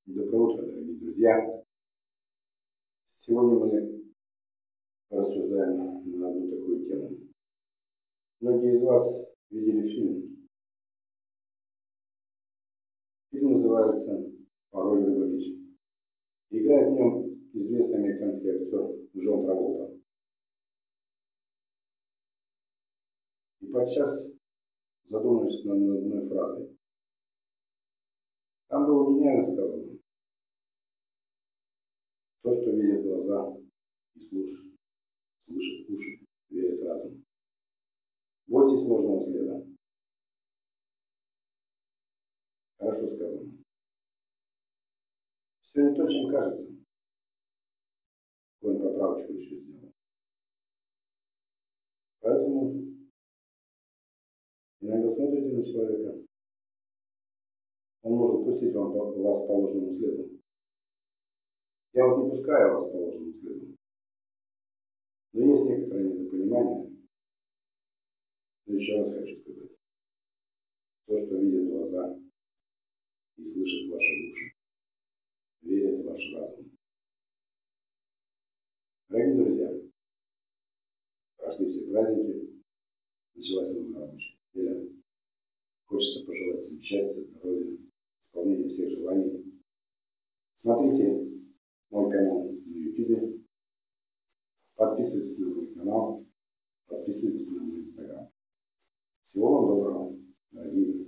Доброе утро, дорогие друзья! Сегодня мы порассуждаем на одну такую тему. Многие из вас видели фильм. Фильм называется «Пароль Рыба-Меч». Играет в нем известный американский актер Джон Траволта. И подчас задумаюсь над одной фразой. Там было гениально сказано: то, что видят глаза и слышат уши, верит разум. Бойтесь ложного следа. Хорошо сказано. Все не то, чем кажется. Какую поправочку еще сделал. Поэтому иногда смотрите на человека, он может пустить вас по ложному следу. Я вот не пускаю вас по ложному следу. Но есть некоторое недопонимание. Но еще раз хочу сказать. То, что видят глаза и слышат ваши уши, верят в ваш разум. Дорогие друзья, прошли все праздники, началась новая рабочая неделя. Хочется пожелать всем счастья, здоровья, исполнения всех желаний. Смотрите мой канал на YouTube, подписывайтесь на мой канал, подписывайтесь на мой Instagram. Всего вам доброго, дорогие друзья.